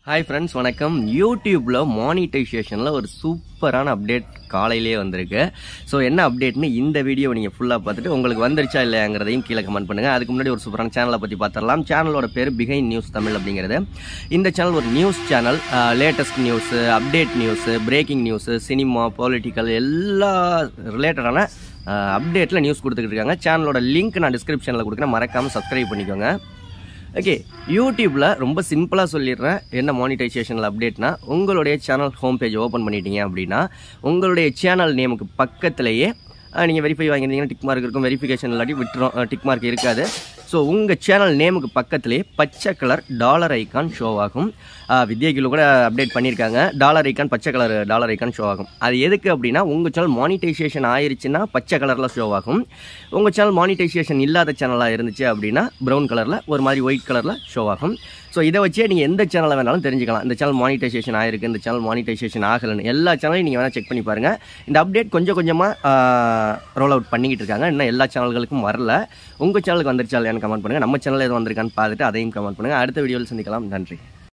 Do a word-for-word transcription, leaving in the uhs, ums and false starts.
Hi friends, வணக்கம். YouTubeல monetizationல ஒரு சூப்பரான அப்டேட் காலையிலேயே வந்திருக்கு. சோ என்ன அப்டேட்னு இந்த வீடியோ நீங்க ஃபுல்லா பார்த்துட்டு உங்களுக்கு வந்துருச்சா இல்லையாங்கறதையும் கீழ கமெண்ட் பண்ணுங்க. அதுக்கு முன்னாடி ஒரு சூப்பரான சேனலை பத்தி பார்த்தறலாம். சேனலோட பேரு பிஹைண்ட் நியூஸ் தமிழ் அப்படிங்கிறது. இந்த சேனல் ஒரு news channel. Latest news, update news, breaking news, cinema, political எல்லா ரிலேட்டடான அப்டேட்ல நியூஸ் கொடுத்துக்கிட்டு இருக்காங்க. சேனலோட லிங்க் நான் டிஸ்கிரிப்ஷன்ல கொடுக்குறேன். மறக்காம சப்ஸ்கிரைப் பண்ணிக்கோங்க. ஓகே, யூடியூப்ல ரொம்ப சிம்பிளா சொல்லிடுறேன். என்ன மானிட்டைசேஷன்ல அப்டேட்னா, உங்களுடைய சேனல் ஹோம் பேஜ் ஓப்பன் பண்ணிட்டீங்க அப்படின்னா உங்களுடைய சேனல் நேமுக்கு பக்கத்திலேயே நீங்கள் வெரிஃபை வாங்கியிருந்தீங்கன்னா டிக் மார்க் இருக்கும். வெரிஃபிகேஷன் இல்லாட்டி விட்டுரும், டிக் மார்க் இருக்காது. ஸோ உங்கள் சேனல் நேமுக்கு பக்கத்திலே பச்சை கலர் டாலர் ஐக்கான் ஷோ ஆகும். வித்யாகில கூட அப்டேட் பண்ணியிருக்காங்க. டாலர் ஐக்கான் பச்சை கலர் டாலர் ஐக்கான் ஷோ ஆகும். அது எதுக்கு அப்படின்னா, உங்கள் சேனல் மானிட்டைசேஷன் ஆயிருச்சுன்னா பச்சை கலரில் ஷோ ஆகும். உங்கள் சேனல் மானிட்டைசேஷன் இல்லாத சேனலாக இருந்துச்சு அப்படின்னா ப்ரௌன் கலரில் ஒரு மாதிரி ஒயிட் கலரில் ஷோ ஆகும். ஸோ இதை வச்சே நீங்கள் எந்த சேனலை வேணாலும் தெரிஞ்சுக்கலாம். இந்த சேனல் மானிட்டைசேஷன் ஆயிருக்கு, இந்த சேனல் மானிட்டைசேஷன் ஆகலைன்னு எல்லா சேனலையும் நீங்கள் வேணால் செக் பண்ணி பாருங்கள். இந்த அப்டேட் கொஞ்சம் கொஞ்சமாக ரோல் அவுட் பண்ணிக்கிட்டு இருக்காங்க. இன்னும் எல்லா சேனல்களுக்கும் வரல. உங்கள் சேனலுக்கு வந்துருச்சா இல்லையான்னு கமெண்ட் பண்ணுங்கள். நம்ம சேனல் எதுவும் வந்திருக்கான்னு பார்த்துட்டு அதையும் கமெண்ட் பண்ணுங்கள். அடுத்த வீடியோவில் சந்திக்கலாம். நன்றி.